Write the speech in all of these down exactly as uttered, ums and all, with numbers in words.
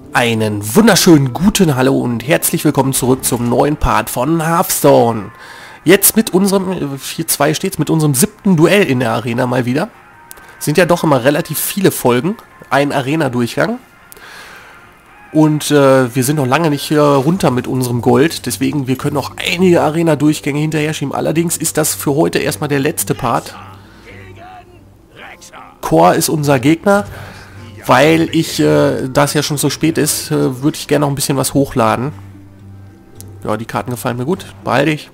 Einen wunderschönen guten Hallo und herzlich willkommen zurück zum neuen Part von Hearthstone. Jetzt mit unserem, vier zwei steht's, mit unserem siebten Duell in der Arena mal wieder. Sind ja doch immer relativ viele Folgen, ein Arena-Durchgang. Und äh, wir sind noch lange nicht hier runter mit unserem Gold, deswegen wir können noch einige Arena-Durchgänge hinterher schieben. Allerdings ist das für heute erstmal der letzte Part. Core ist unser Gegner. Weil ich, äh, da es ja schon so spät ist, äh, würde ich gerne noch ein bisschen was hochladen. Ja, die Karten gefallen mir gut. Behalte ich.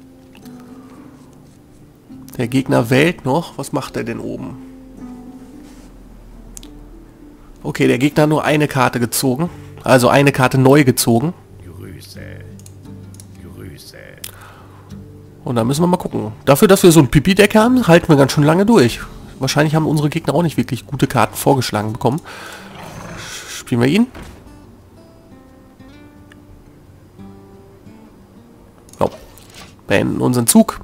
Der Gegner wählt noch. Was macht er denn oben? Okay, der Gegner hat nur eine Karte gezogen. Also eine Karte neu gezogen. Grüße. Grüße. Und da müssen wir mal gucken. Dafür, dass wir so ein Pipi-Deck haben, halten wir ganz schön lange durch. Wahrscheinlich haben unsere Gegner auch nicht wirklich gute Karten vorgeschlagen bekommen. Spielen wir ihn. So. Beenden unseren Zug.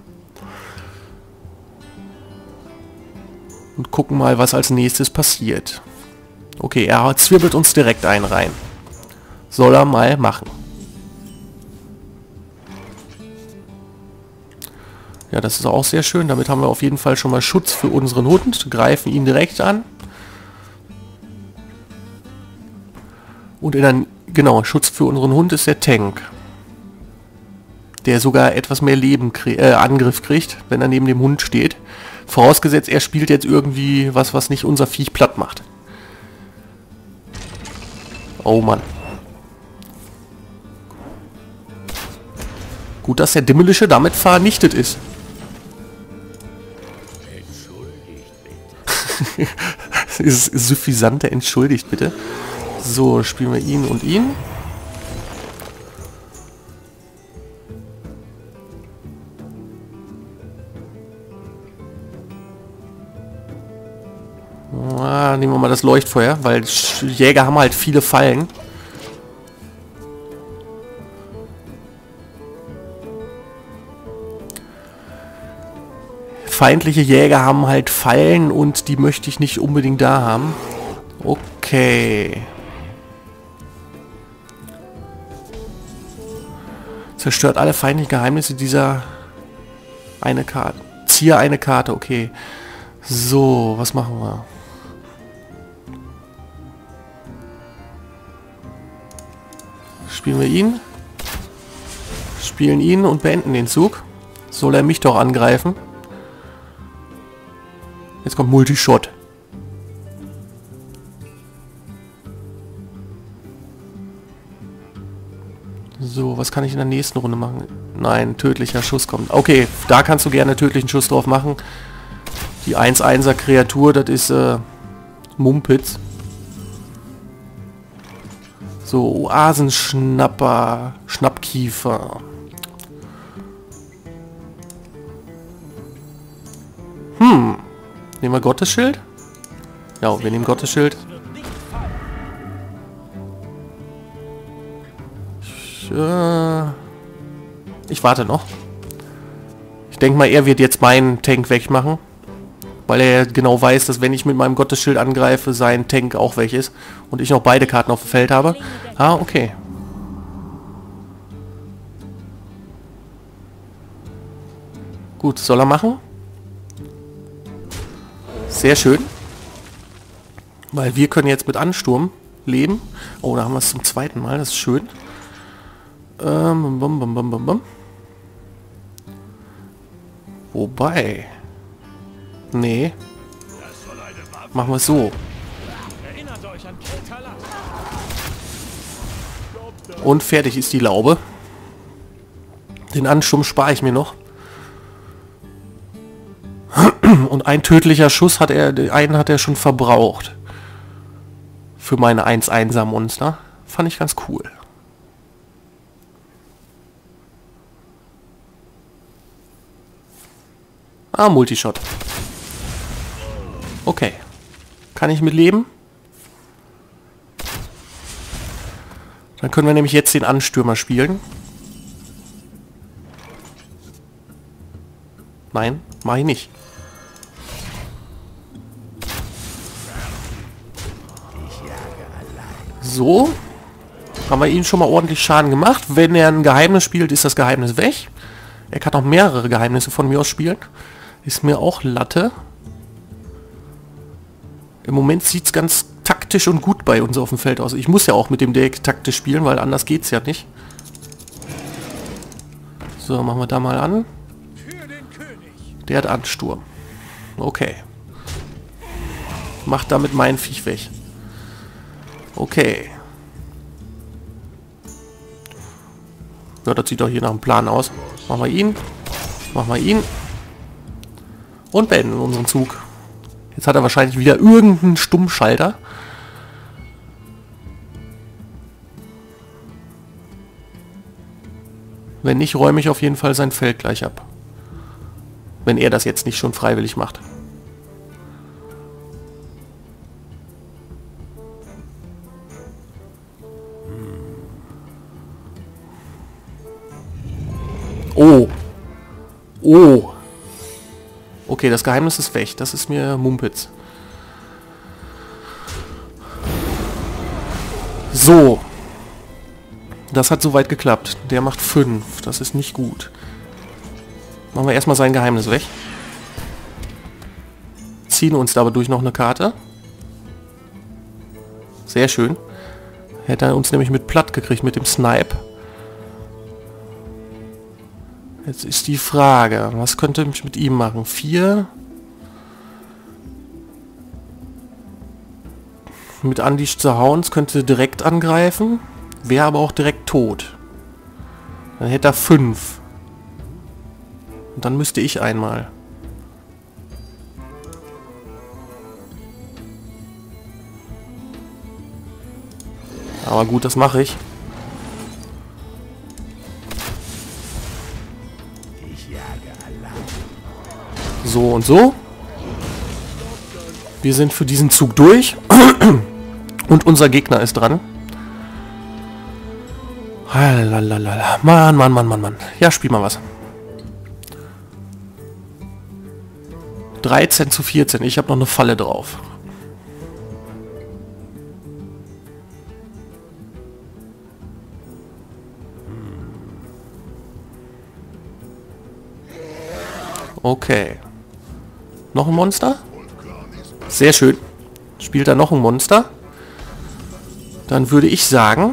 Und gucken mal, was als nächstes passiert. Okay, er zwirbelt uns direkt einen rein. Soll er mal machen. Ja, das ist auch sehr schön. Damit haben wir auf jeden Fall schon mal Schutz für unseren Hund. Greifen ihn direkt an. Und in ein, genau, Schutz für unseren Hund ist der Tank. Der sogar etwas mehr Leben krie äh, Angriff kriegt, wenn er neben dem Hund steht. Vorausgesetzt, er spielt jetzt irgendwie was, was nicht unser Viech platt macht. Oh Mann. Gut, dass der Dimmelische damit vernichtet ist. Dieses suffisante entschuldigt bitte. So, spielen wir ihn und ihn. Ah, nehmen wir mal das Leuchtfeuer, weil Jäger haben halt viele Fallen. Feindliche Jäger haben halt Fallen und die möchte ich nicht unbedingt da haben. Okay. Zerstört alle feindlichen Geheimnisse dieser eine Karte. Ziehe eine Karte, okay. So, was machen wir? Spielen wir ihn. Spielen ihn und beenden den Zug. Soll er mich doch angreifen? Jetzt kommt Multishot. So, was kann ich in der nächsten Runde machen? Nein, tödlicher Schuss kommt. Okay, da kannst du gerne tödlichen Schuss drauf machen. Die eins einser Kreatur, das ist äh, Mumpitz. So, Oasenschnapper, Schnappkiefer. Hm. Nehmen wir Gottesschild? Ja, wir nehmen Gottesschild. Ich, äh, ich warte noch. Ich denke mal, er wird jetzt meinen Tank wegmachen. Weil er genau weiß, dass wenn ich mit meinem Gottesschild angreife, sein Tank auch weg ist. Und ich noch beide Karten auf dem Feld habe. Ah, okay. Gut, soll er machen? Sehr schön. Weil wir können jetzt mit Ansturm leben. Oh, da haben wir es zum zweiten Mal. Das ist schön. Ähm, bum, bum, bum, bum, bum. Wobei... Nee. Machen wir es so. Und fertig ist die Laube. Den Ansturm spare ich mir noch. Und ein tödlicher Schuss hat er, einen hat er schon verbraucht. Für meine eins einser Monster. Fand ich ganz cool. Ah, Multishot. Okay. Kann ich mit leben? Dann können wir nämlich jetzt den Anstürmer spielen. Nein, mache ich nicht. So. Haben wir ihm schon mal ordentlich Schaden gemacht. Wenn er ein Geheimnis spielt, ist das Geheimnis weg. Er kann auch mehrere Geheimnisse von mir aus spielen. Ist mir auch Latte. Im Moment sieht es ganz taktisch und gut bei uns auf dem Feld aus. Ich muss ja auch mit dem Deck taktisch spielen, weil anders geht es ja nicht. So, machen wir da mal an. Der hat Ansturm. Okay. Macht damit mein Viech weg. Okay. Ja, das sieht doch hier nach einem Plan aus. Machen wir ihn. Machen wir ihn. Und beenden unseren Zug. Jetzt hat er wahrscheinlich wieder irgendeinen Stummschalter. Wenn nicht, räume ich auf jeden Fall sein Feld gleich ab. Wenn er das jetzt nicht schon freiwillig macht. Oh. Oh. Okay, das Geheimnis ist weg. Das ist mir Mumpitz. So. Das hat soweit geklappt. Der macht fünf. Das ist nicht gut. Machen wir erstmal sein Geheimnis weg. Ziehen uns dadurch noch eine Karte. Sehr schön. Hätte er uns nämlich mit platt gekriegt mit dem Snipe. Jetzt ist die Frage, was könnte ich mit ihm machen? Vier. Mit Unleashed the Hounds könnte direkt angreifen. Wäre aber auch direkt tot. Dann hätte er fünf. Und dann müsste ich einmal. Aber gut, das mache ich. So und so. Wir sind für diesen Zug durch. Und unser Gegner ist dran. Lalalala. Mann, Mann, Mann, Mann, Mann. Ja, spiel mal was. dreizehn zu vierzehn. Ich habe noch eine Falle drauf. Okay. Noch ein Monster? Sehr schön. Spielt da noch ein Monster? Dann würde ich sagen...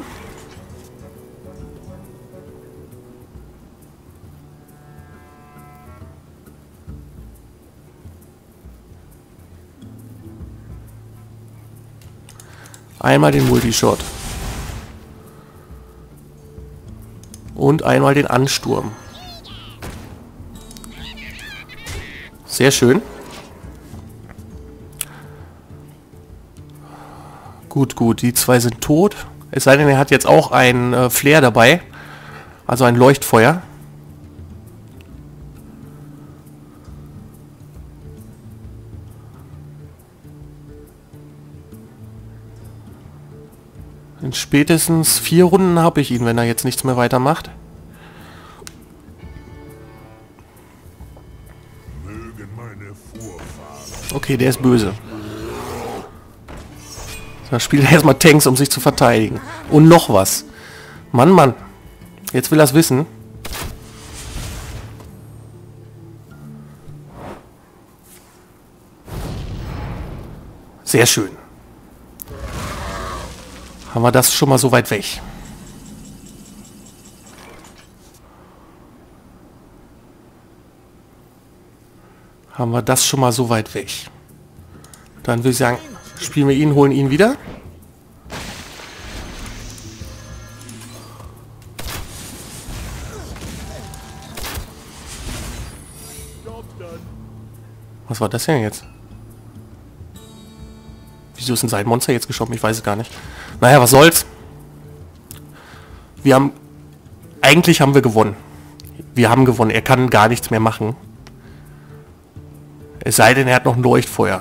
Einmal den Multishot. Und einmal den Ansturm. Sehr schön. Gut, gut. Die zwei sind tot. Es sei denn, er hat jetzt auch ein äh, Flair dabei. Also ein Leuchtfeuer. In spätestens vier Runden habe ich ihn, wenn er jetzt nichts mehr weitermacht. Okay, der ist böse. Da spielt er erstmal Tanks, um sich zu verteidigen. Und noch was. Mann, Mann. Jetzt will er es wissen. Sehr schön. Haben wir das schon mal so weit weg. Haben wir das schon mal so weit weg. Dann würde ich sagen, spielen wir ihn, holen ihn wieder. Was war das denn jetzt? Wieso ist ein Seitenmonster jetzt geschoben? Ich weiß es gar nicht. Naja, was soll's. Wir haben... Eigentlich haben wir gewonnen. Wir haben gewonnen. Er kann gar nichts mehr machen. Es sei denn, er hat noch ein Leuchtfeuer.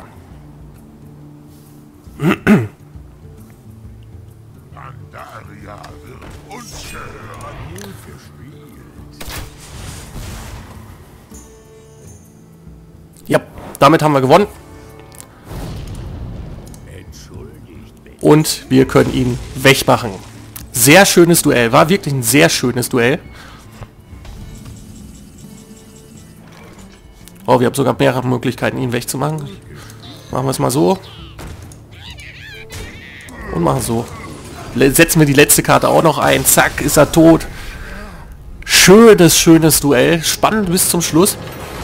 Ja, damit haben wir gewonnen. Und wir können ihn wegmachen. Sehr schönes Duell. War wirklich ein sehr schönes Duell. Oh, wir haben sogar mehrere Möglichkeiten, ihn wegzumachen. Machen wir es mal so. Und machen so. Setzen wir die letzte Karte auch noch ein. Zack, ist er tot. Schönes, schönes Duell. Spannend bis zum Schluss.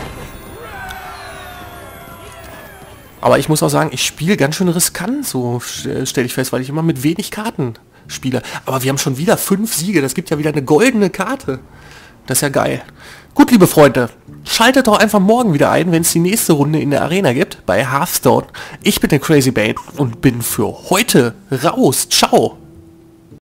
Aber ich muss auch sagen, ich spiele ganz schön riskant, so stelle ich fest, weil ich immer mit wenig Karten spiele. Aber wir haben schon wieder fünf Siege. Das gibt ja wieder eine goldene Karte. Das ist ja geil. Gut, liebe Freunde, schaltet doch einfach morgen wieder ein, wenn es die nächste Runde in der Arena gibt, bei Hearthstone. Ich bin der Crazy Bane und bin für heute raus. Ciao.